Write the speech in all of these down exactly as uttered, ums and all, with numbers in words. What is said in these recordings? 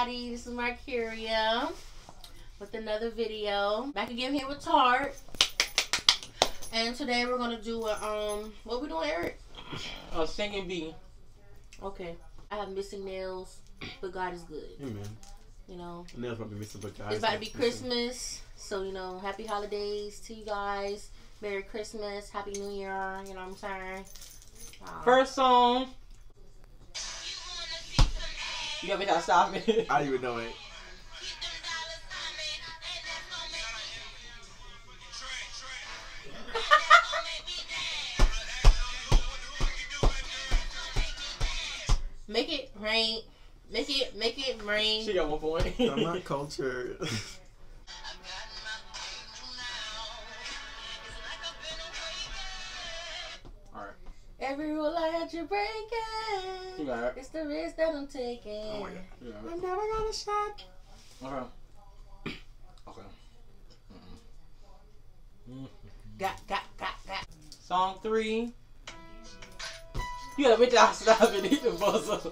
everybody. This is Mercuria with another video. Back again here with Tart. And today we're gonna do a um what we doing, Eric? Uh singing bee. Okay. I have missing nails, but God is good. Amen. You know. Nails might be missing, but God it's about to be missing. Christmas. So, you know, happy holidays to you guys. Merry Christmas, Happy New Year, you know what I'm saying? Uh, First song. You got me that stop me. I didn't even know it. Make it rain. Make it make it rain. She got one point. I'm not cultured. Alright. Every rule I had you breaking. You got it. It's the risk that I'm taking. Oh my God. You got I it. never got a shot. Okay. Okay. Mm-mm. Got got got got. Song three. You gotta wait till I stop and hit the buzzer.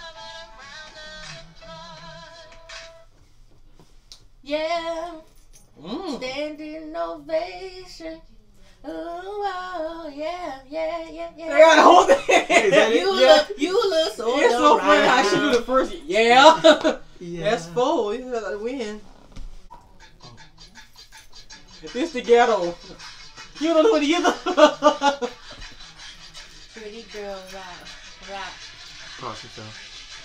Yeah. Mm. Standing ovation. Ooh, oh, yeah, yeah, yeah, yeah. I got the whole thing. Is that it? You Yeah. look, you look so It's so right funny how she do the first. Yeah. Yeah. That's four. You gotta win. This the ghetto. You don't know what the other. Pretty girl, rock, rock. Cross yourself.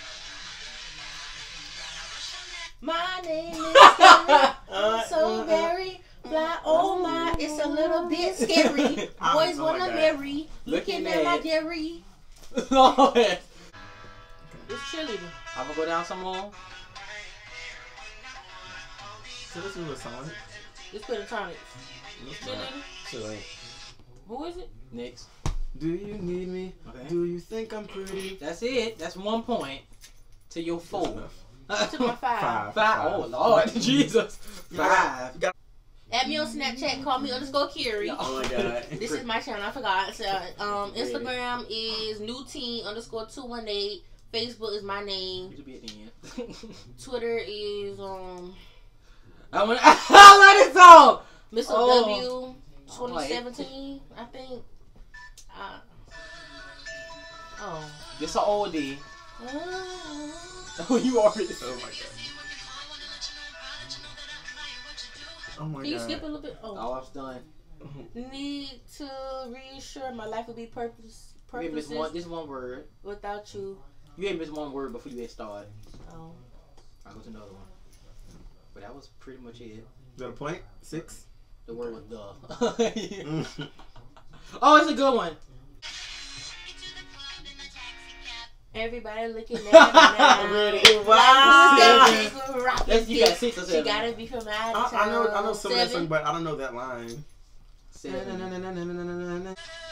My name is Sarah. I'm so very fly. Oh my, it's a little bit scary. Boys Oh my wanna God. marry. Looking Looking at my at- dairy. No. It's chilly. I'm gonna go down some more. So this is a song. It's Pentatonics. Chilly. Chilling. Who is it? Next. Do you need me? Okay. Do you think I'm pretty? That's it. That's one point to your That's four. enough. To my five. Five. Five. Oh Lord, Jesus. Five. You got- Add me on Snapchat. Call me underscore Kiri. Oh my God. This is my channel. I forgot. So, um, Instagram is new teen underscore two one eight. Facebook is my name. You should be at the end. Twitter is um I want. I like this song. Mister Oh. W twenty seventeen. I think. Uh, oh. This an oldie. Uh, Oh, you already. Oh my God. Oh my Can you God. skip a little bit? Oh. Oh, I'm done. Need to reassure my life will be purpose You ain't miss one. purposes This one word. without you. You ain't miss one word before you get started. Oh. I'll go to another one. But that was pretty much it. Is that a point? Six? The word was duh. Mm. Oh, it's a good one. Everybody looking at me now. Really? Wow. Wow. That's, you got six or She seven. gotta be from out I, of town. I know I know some of that Seven. song, but I don't know that line. Seven.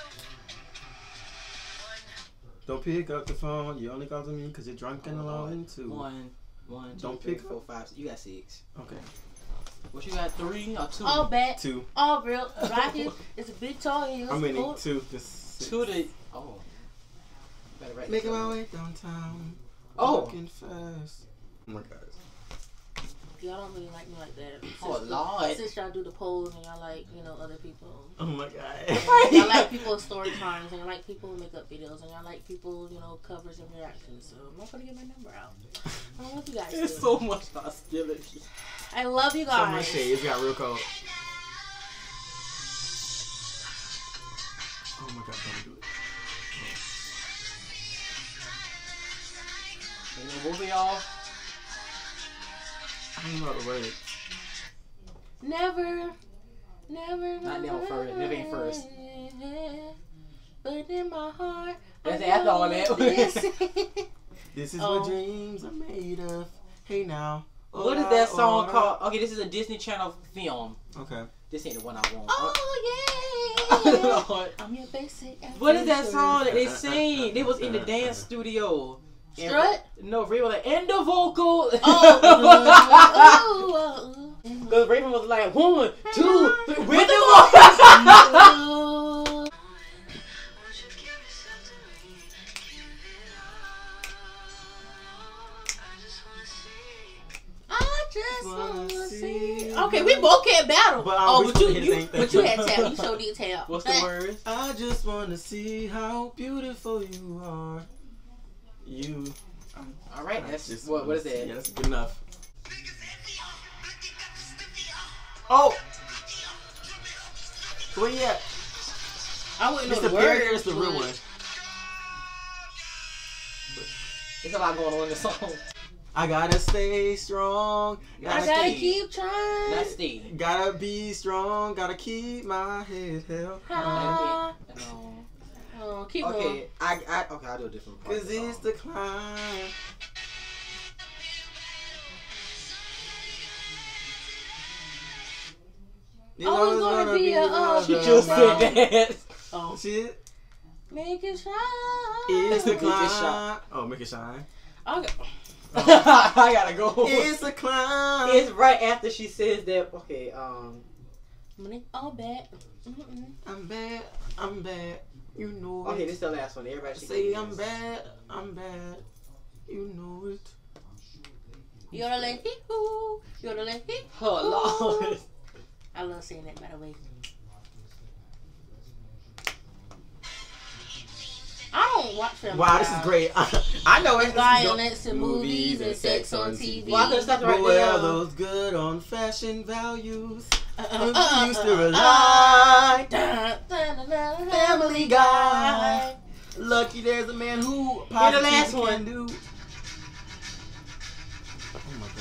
Don't pick up the phone. You only call to me because you're drunk and alone too. One, one, two, Don't three, pick four, five. You got six. Okay. What you got? Three or two? All bad, Two. all real. Right here, it's a big tall hill. I'm winning two. Just six. Two to. Oh. Better write Making this my down. way downtown. Oh. Walking fast. Oh my God. Y'all don't really like me like that. Since, Oh, Lord. Since y'all do the polls and y'all like, you know, other people. Oh my God. Y'all like people story times and y'all like people who make up videos and y'all like people, you know, covers and reactions. So I'm not gonna get my number out. I don't know what you guys There's do. so much hostility. I love you So much guys. shade. It's got real cold. Oh my God, don't do it. You know, both of y'all. I don't know the words. Never, never. Not never first. Never ain't first. But in my heart, That's I after all know that. this. This is Oh. what dreams are made of. Hey now. What is Hola, that song hola. called? Okay, this is a Disney Channel film. Okay. This ain't the one I want. Oh yeah. Lord. I'm your basic. What is that song that they sing? They was in the dance studio. And- Strut? No, Raven was like, and the vocal. Oh. Ooh, ooh, ooh. Because Raven was like, one, two, three, with the Ooh. just Wanna wanna see see. you. Okay, we both can't battle. But, um, oh, we but you, still hit the you same thing. but you had tap. You showed did tap. What's the word? I just wanna see how beautiful you are. You. All right, I that's just what. What is wanna that? see- Yeah, that's good enough. Oh. Where you at? I wouldn't know It's the the word. barrier. It's the real one. There's a lot going on in the song. I gotta stay strong. Gotta I gotta stay. keep trying. That's Steve. Gotta be strong. Gotta keep my head held high. High. No. Oh, keep going. Okay, I, I okay, I'll do a different part. Cause of the it's song. the climb. There's Always gonna be a uh, She another just round. said that. Oh, Shit. make it shine. It's the Make it climb. shine. Oh, make it shine. Okay. I gotta go. It's a climb. It's right after she says that. Okay, um. Money all bad. Mm-mm. I'm bad. I'm bad. You know Okay, it. this is the last one. Everybody should Say get I'm this. bad. I'm bad. You know it. Yodelay hee hoo. Yodelay hee hoo. Oh Lord. I love saying that, by the way. I don't watch them. Wow, this is great. I know it's Violence in movies and sex on T V. Well, I could've stopped right But where there. are those good on fashion values? Uh, We uh, uh, used uh, to uh, rely. Dun, dun, dun, dun, Family Guy. Lucky there's a man who Here's the last positively one. can do. Oh my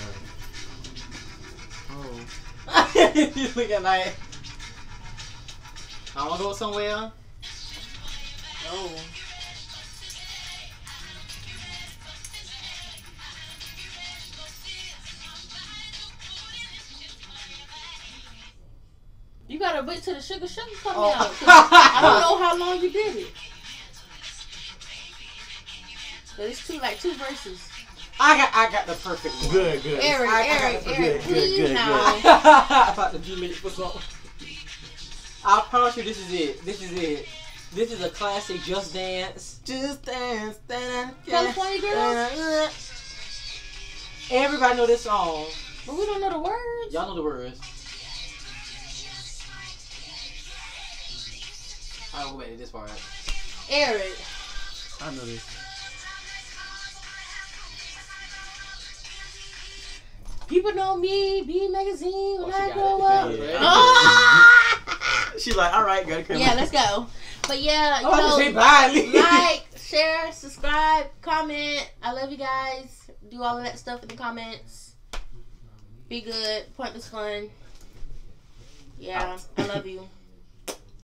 god. Oh. You looking like I wanna go somewhere. Oh. You gotta wait till the sugar sugar come Oh. out. 'Cause I don't know how long you did it. But it's two like two verses. I got I got the perfect one. Good, good. Eric, I- I got Eric, the- Eric, good, good, please good, now. About to be late for something. I promise you, this is it. This is it. This is a classic Just Dance. Just dance, dance, California Girls? Everybody know this song. But we don't know the words. Y'all know the words. I'll go back to this part. Eric. I know this. People know me, B Magazine, when Oh, she I got grow it. up. Yeah. Ah! She's like, all right, gotta come. Yeah, let's go. But yeah, you Oh, I just say know, bye. like, share, subscribe, comment. I love you guys. Do all of that stuff in the comments. Be good. Pointless fun. Yeah, I love you.